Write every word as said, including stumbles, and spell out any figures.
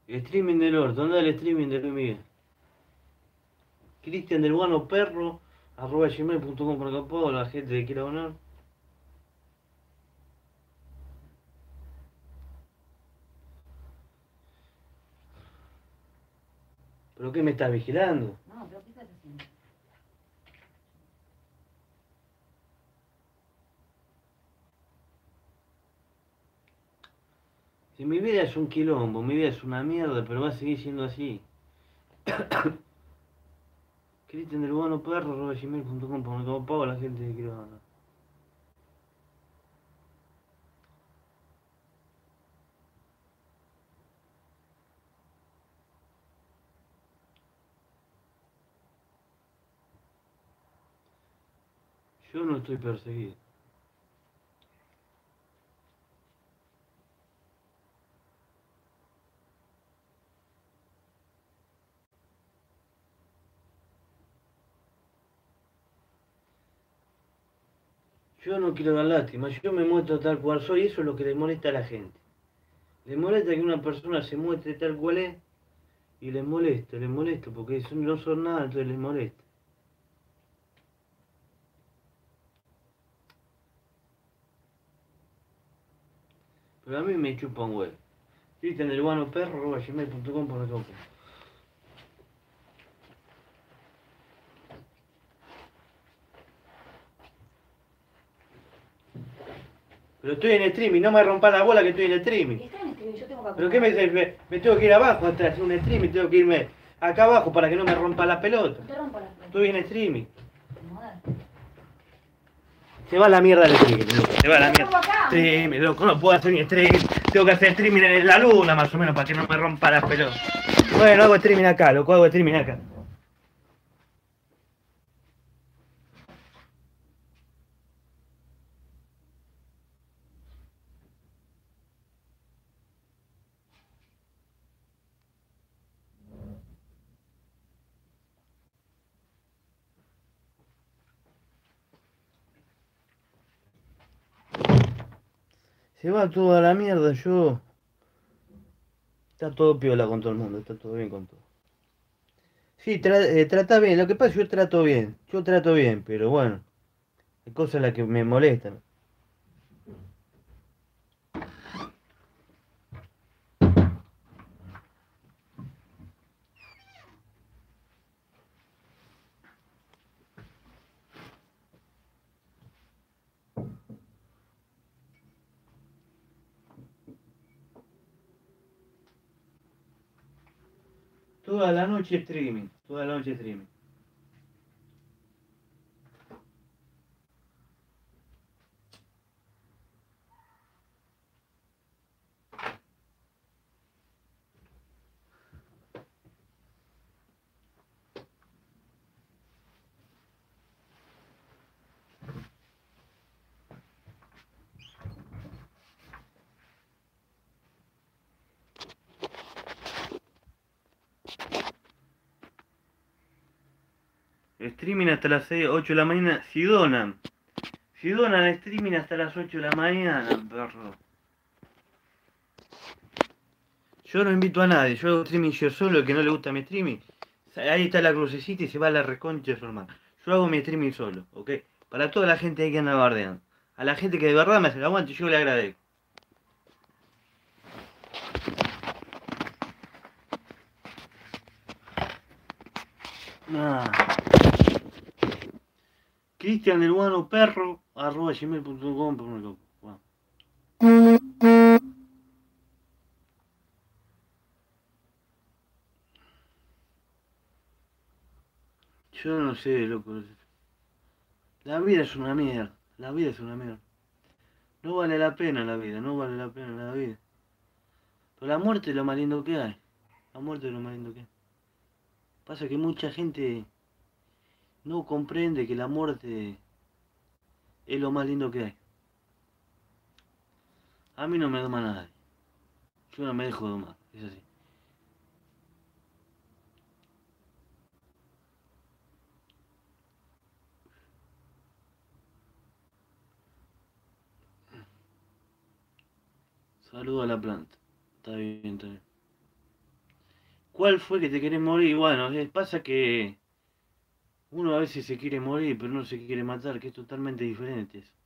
Streaming del orto, anda el streaming de Luis Miguel. Cristian del Guano Perro, arroba gmail punto com por acá puedo, la gente que quiera donar. ¿Pero qué me estás vigilando? No, pero ¿qué estás haciendo? Si mi vida es un quilombo, mi vida es una mierda, pero va a seguir siendo así. Cristian del Guano Perro, arroba gmail punto com por acá puedo, la gente que quiera donar. Yo no estoy perseguido. Yo no quiero dar lástima, yo me muestro tal cual soy, eso es lo que le molesta a la gente. Le molesta que una persona se muestre tal cual es y les molesta, les molesta, porque son- no son nada, entonces les molesta. Pero a mí me chupa un huevo. Cristian del Guano Perro, arroba gmail punto com por acá. Pero estoy en streaming, no me rompa la bola que estoy en streaming. Está en streaming, yo tengo que ¿Pero qué me, acompañar. me, me tengo que ir abajo hasta hacer un streaming? Tengo que irme acá abajo para que no me rompa la pelota. No te rompo las pelotas. Estoy en streaming. Acomodate. Se va a la mierda el streaming, loco. Se va a la Yo mierda. pongo acá. Streaming, loco, no puedo hacer ni streaming. Tengo que hacer streaming en la luna más o menos para que no me rompa la pelota. Bueno, hago streaming acá, loco, hago streaming acá. Se va toda la mierda, yo. Está todo piola con todo el mundo, está todo bien con todo. Sí, tra eh, trata bien, lo que pasa es que yo trato bien, yo trato bien, pero bueno, hay cosas las que me molestan. Toda la noche streaming, toda la noche streaming. Streaming hasta las seis, ocho de la mañana, si donan. Si donan streaming hasta las ocho de la mañana, perro. Yo no invito a nadie, yo hago streaming yo solo, el que no le gusta mi streaming. Ahí está la crucecita y se va a la reconcha de su hermano. Yo hago mi streaming solo, ¿ok? Para toda la gente que anda bardeando. A la gente que de verdad me hace el aguante, yo le agradezco. Ah. Cristian del Guano Perro, arroba gmail punto com. Bueno. Yo no sé, loco. La vida es una mierda. La vida es una mierda. No vale la pena la vida, no vale la pena la vida. Pero la muerte es lo más lindo que hay. La muerte es lo más lindo que hay. Pasa que mucha gente no comprende que la muerte es lo más lindo que hay. A mí no me doma nadie. Yo no me dejo domar, es así. Saludo a la planta. Está bien, está bien. ¿Cuál fue que te querés morir? Bueno, eh, pasa que uno a veces se quiere morir, pero no se quiere matar, que es totalmente diferente.